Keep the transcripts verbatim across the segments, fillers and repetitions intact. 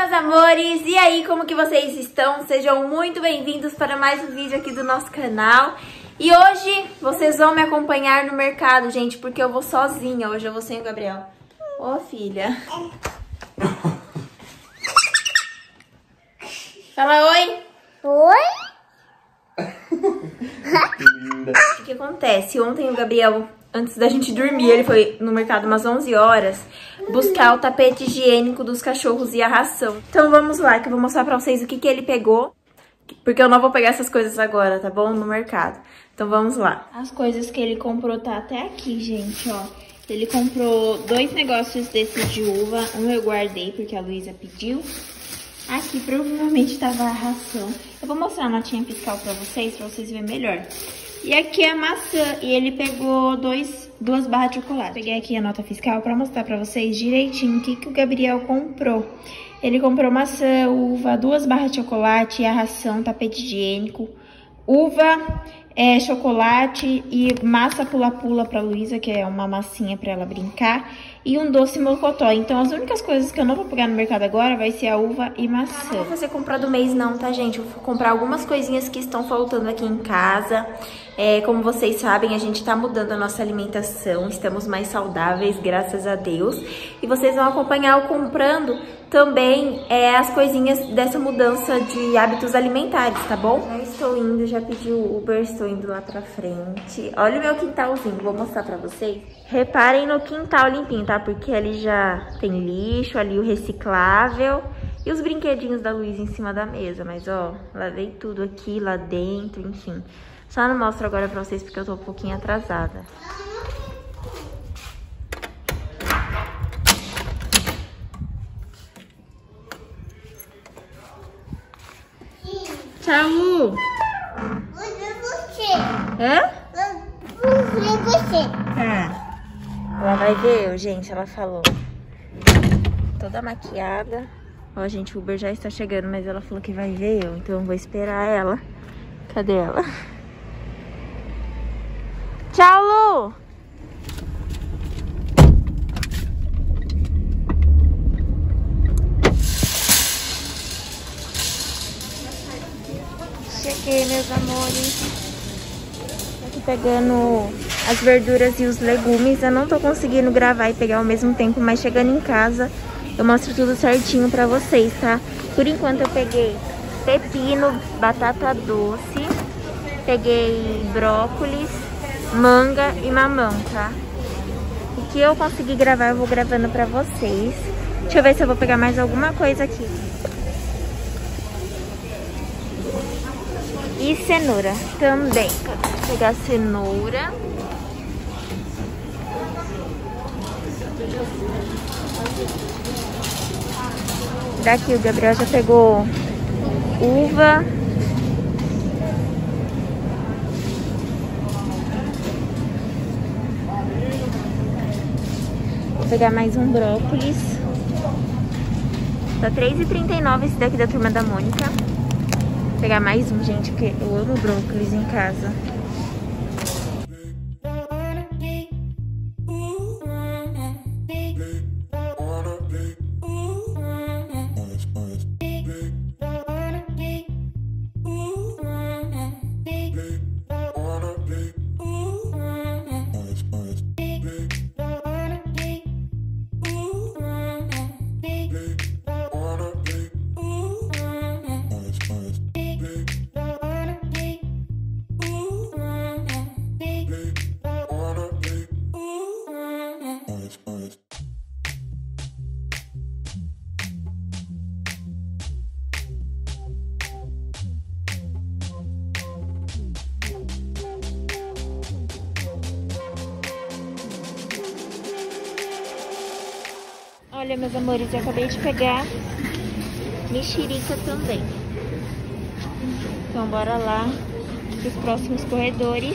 meus amores! E aí, como que vocês estão? Sejam muito bem-vindos para mais um vídeo aqui do nosso canal. E hoje vocês vão me acompanhar no mercado, gente, porque eu vou sozinha. Hoje eu vou sem o Gabriel. Ô, filha. Fala oi. Oi? O que acontece? Ontem o Gabriel, antes da gente dormir, ele foi no mercado umas onze horas buscar o tapete higiênico dos cachorros e a ração. Então vamos lá, que eu vou mostrar pra vocês o que que ele pegou, porque eu não vou pegar essas coisas agora, tá bom? No mercado. Então vamos lá. As coisas que ele comprou tá até aqui, gente, ó. Ele comprou dois negócios desses de uva, um eu guardei porque a Luísa pediu. Aqui provavelmente tava a ração. Eu vou mostrar a notinha fiscal pra vocês, pra vocês verem melhor. E aqui é a maçã, e ele pegou dois, duas barras de chocolate. Peguei aqui a nota fiscal pra mostrar pra vocês direitinho o que, que o Gabriel comprou. Ele comprou maçã, uva, duas barras de chocolate, a ração, tapete higiênico, uva, é, chocolate e massa pula-pula pra Luísa, que é uma massinha pra ela brincar, e um doce mocotó. Então as únicas coisas que eu não vou pegar no mercado agora vai ser a uva e maçã. Não vou fazer comprar do mês não, tá, gente? Eu vou comprar algumas coisinhas que estão faltando aqui em casa. É, como vocês sabem, a gente tá mudando a nossa alimentação, estamos mais saudáveis, graças a Deus. E vocês vão acompanhar eu comprando também é, as coisinhas dessa mudança de hábitos alimentares, tá bom? Já estou indo, já pedi o Uber, estou indo lá pra frente. Olha o meu quintalzinho, vou mostrar pra vocês. Reparem no quintal limpinho, tá? Porque ali já tem lixo, ali o reciclável e os brinquedinhos da Luísa em cima da mesa. Mas, ó, lavei tudo aqui, lá dentro, enfim. Só não mostro agora pra vocês porque eu tô um pouquinho atrasada. Tchau, Lu! Você. Hã? Você. Tá. Ela vai ver eu, gente, ela falou. Toda maquiada. Ó, gente, o Uber já está chegando, mas ela falou que vai ver eu, então eu vou esperar ela. Cadê ela? Tchau, Lu! Cheguei, meus amores. Tô aqui pegando as verduras e os legumes. Eu não tô conseguindo gravar e pegar ao mesmo tempo, mas chegando em casa eu mostro tudo certinho pra vocês, tá? Por enquanto eu peguei pepino, batata doce, peguei brócolis, manga e mamão, tá? O que eu consegui gravar eu vou gravando pra vocês. Deixa eu ver se eu vou pegar mais alguma coisa aqui. E cenoura também. Vou pegar cenoura. Daqui o Gabriel já pegou uva. Vou pegar mais um brócolis. Tá três e trinta e nove esse daqui da Turma da Mônica. Vou pegar mais um, gente, porque eu amo brócolis em casa. Olha, meus amores, eu acabei de pegar mexerica também. Então, bora lá pros próximos corredores.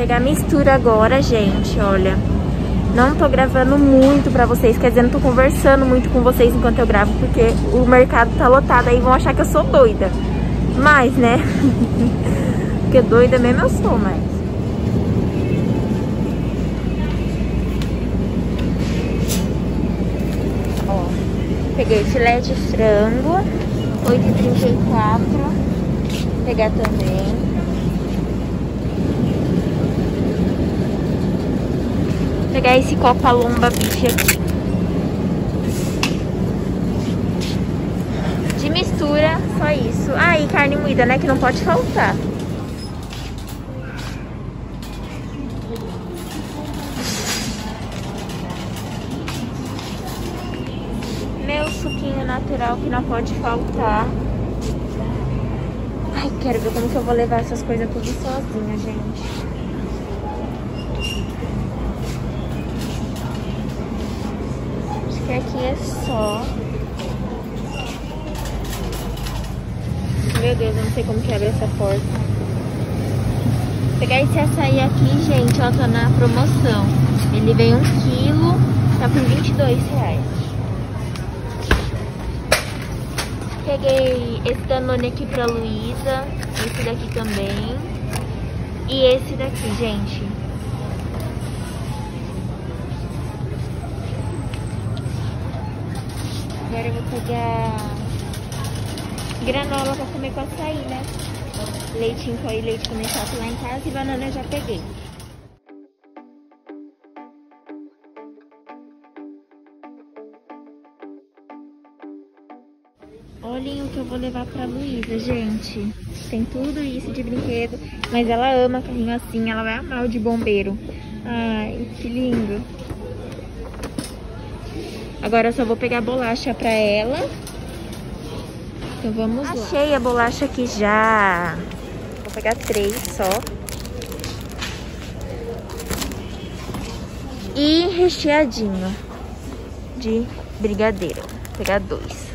pegar mistura agora, gente, olha. Não tô gravando muito pra vocês, quer dizer, não tô conversando muito com vocês enquanto eu gravo, porque o mercado tá lotado, aí vão achar que eu sou doida. Mas, né? Porque doida mesmo eu sou, mas... Ó, peguei filé de frango, oito e trinta e quatro. Vou pegar também. Vou pegar esse Copa Lomba bife aqui. De mistura, só isso. Ah, e carne moída, né? Que não pode faltar. Meu suquinho natural que não pode faltar. Ai, quero ver como que eu vou levar essas coisas tudo sozinha, gente. Que aqui é só. Meu Deus, eu não sei como que abre essa porta. Vou pegar esse açaí aqui, gente, ó, tá na promoção. Ele vem um quilo, tá por vinte e dois reais. Peguei esse Danone aqui pra Luísa, esse daqui também. E esse daqui, gente. Agora eu vou pegar granola pra comer com açaí, né? Leite em pó e leite condensado lá em casa e banana eu já peguei. Olhem o que eu vou levar pra Luísa, gente. Tem tudo isso de brinquedo, mas ela ama carrinho assim, ela vai amar o de bombeiro. Ai, que lindo. Agora eu só vou pegar a bolacha pra ela. Então vamos lá. Achei a bolacha aqui já. Vou pegar três só. E recheadinho de brigadeiro. Vou pegar dois.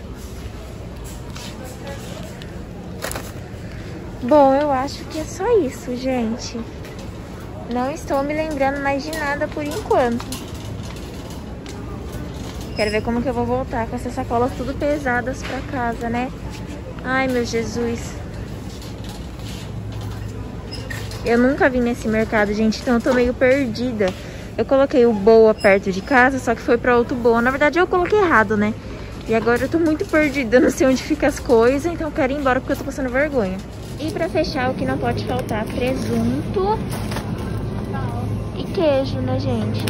Bom, eu acho que é só isso, gente. Não estou me lembrando mais de nada por enquanto. Quero ver como que eu vou voltar com essas sacolas tudo pesadas pra casa, né? Ai, meu Jesus. Eu nunca vim nesse mercado, gente, então eu tô meio perdida. Eu coloquei o Boa perto de casa, só que foi pra outro Boa. Na verdade, eu coloquei errado, né? E agora eu tô muito perdida, eu não sei onde ficam as coisas, então eu quero ir embora porque eu tô passando vergonha. E pra fechar, o que não pode faltar, presunto e queijo, né, gente?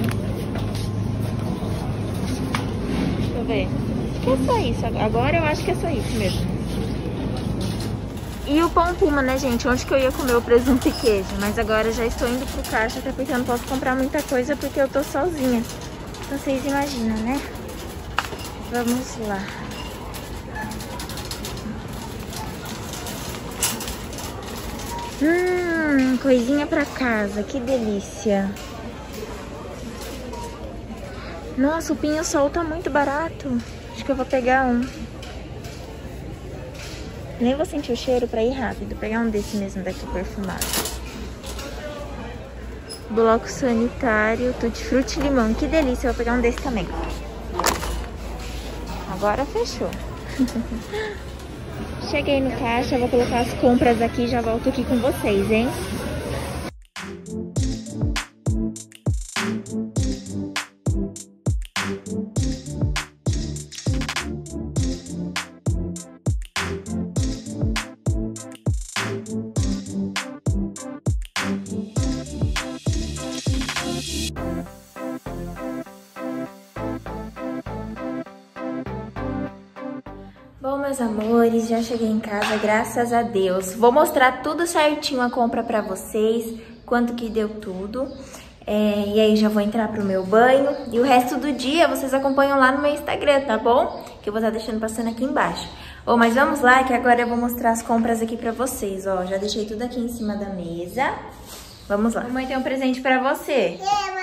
Deixa eu ver. Acho que é só isso. Agora eu acho que é só isso mesmo. E o pão puma, né, gente? Onde que eu ia comer o presunto e queijo? Mas agora eu já estou indo pro caixa, até porque eu não posso comprar muita coisa porque eu tô sozinha. Então vocês imaginam, né? Vamos lá. Hum, coisinha pra casa, que delícia. Nossa, o pinho-sol tá muito barato. Acho que eu vou pegar um. Nem vou sentir o cheiro pra ir rápido. Vou pegar um desse mesmo daqui, perfumado. Bloco sanitário, tutti-frutti limão. Que delícia, eu vou pegar um desse também. Agora fechou. Cheguei no caixa, vou colocar as compras aqui e já volto aqui com vocês, hein? Bom, meus amores, já cheguei em casa, graças a Deus. Vou mostrar tudo certinho a compra pra vocês, quanto que deu tudo. É, e aí já vou entrar pro meu banho. E o resto do dia vocês acompanham lá no meu Instagram, tá bom? Que eu vou estar deixando passando aqui embaixo. Ô, mas vamos lá, que agora eu vou mostrar as compras aqui pra vocês, ó. Já deixei tudo aqui em cima da mesa. Vamos lá. Mamãe tem um presente pra você.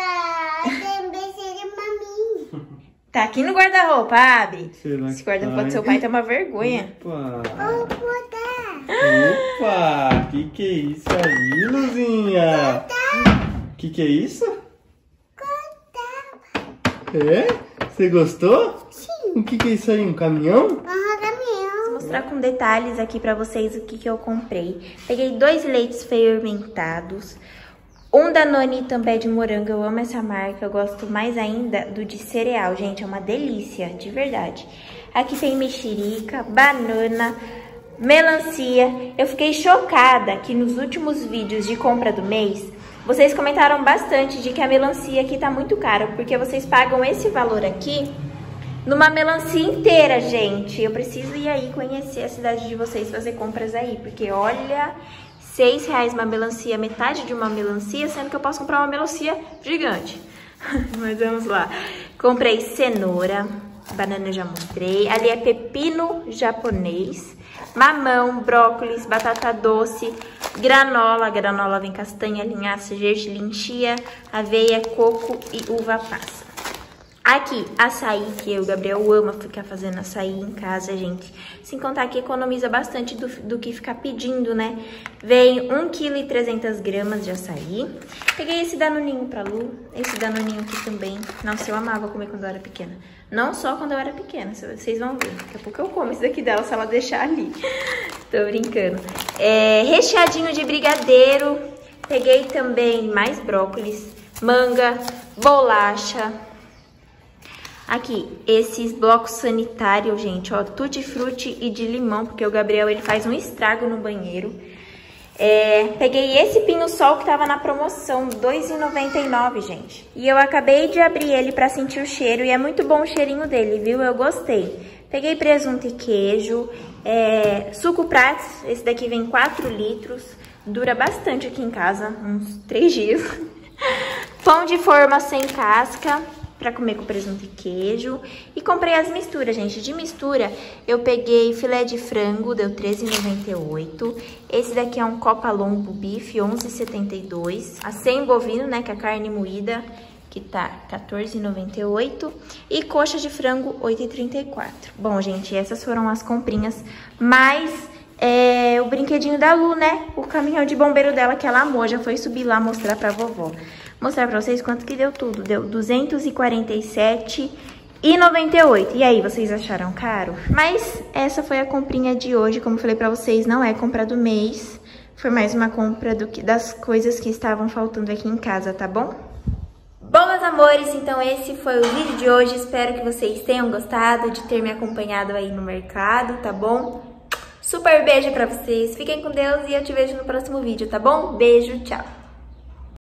Tá aqui no guarda-roupa, abre. Será Esse guarda-roupa do seu pai tá uma vergonha. Opa! Opa! Que que é isso aí, Luzinha? que que é isso? É? Você gostou? Sim. O que que é isso aí? Um caminhão? Ah, caminhão. Vou mostrar com detalhes aqui pra vocês o que que eu comprei. Peguei dois leites fermentados. Um Danone também de morango, eu amo essa marca, eu gosto mais ainda do de cereal, gente, é uma delícia, de verdade. Aqui tem mexerica, banana, melancia. Eu fiquei chocada que nos últimos vídeos de compra do mês, vocês comentaram bastante de que a melancia aqui tá muito cara, porque vocês pagam esse valor aqui numa melancia inteira, gente. Eu preciso ir aí conhecer a cidade de vocês, fazer compras aí, porque olha... seis reais uma melancia, metade de uma melancia, sendo que eu posso comprar uma melancia gigante. Mas vamos lá. Comprei cenoura, banana eu já mostrei. Ali é pepino japonês, mamão, brócolis, batata doce, granola. Granola vem castanha, linhaça, gergelim, chia, aveia, coco e uva passa. Aqui, açaí, que eu, o Gabriel ama ficar fazendo açaí em casa, gente. Sem contar que economiza bastante do, do que ficar pedindo, né? Vem um vírgula três gramas de açaí. Peguei esse danoninho pra Lu, esse danoninho aqui também. Nossa, eu amava comer quando eu era pequena. Não só quando eu era pequena, vocês vão ver. Daqui a pouco eu como esse daqui dela, se ela deixar ali. Tô brincando. É, recheadinho de brigadeiro. Peguei também mais brócolis, manga, bolacha. Aqui, esses blocos sanitários, gente, ó, tutti-frutti e de limão, porque o Gabriel, ele faz um estrago no banheiro. É, peguei esse pinho-sol que tava na promoção, dois reais e noventa e nove centavos, gente. E eu acabei de abrir ele pra sentir o cheiro e é muito bom o cheirinho dele, viu? Eu gostei. Peguei presunto e queijo, é, suco Prats, esse daqui vem quatro litros, dura bastante aqui em casa, uns três dias. Pão de forma sem casca, pra comer com presunto e queijo. E comprei as misturas, gente. De mistura, eu peguei filé de frango, deu treze reais e noventa e oito centavos. Esse daqui é um Copa Lombo Bife, onze reais e setenta e dois centavos. A cem bovino, né, que é a carne moída, que tá quatorze reais e noventa e oito centavos. E coxa de frango, oito reais e trinta e quatro centavos. Bom, gente, essas foram as comprinhas. Mais é, o brinquedinho da Lu, né? O caminhão de bombeiro dela, que ela amou. Já foi subir lá mostrar pra vovó. Mostrar pra vocês quanto que deu tudo. Deu duzentos e quarenta e sete reais e noventa e oito centavos. E aí, vocês acharam caro? Mas essa foi a comprinha de hoje. Como eu falei pra vocês, não é compra do mês. Foi mais uma compra do que, das coisas que estavam faltando aqui em casa, tá bom? Bom, meus amores, então esse foi o vídeo de hoje. Espero que vocês tenham gostado de ter me acompanhado aí no mercado, tá bom? Super beijo pra vocês. Fiquem com Deus e eu te vejo no próximo vídeo, tá bom? Beijo, tchau!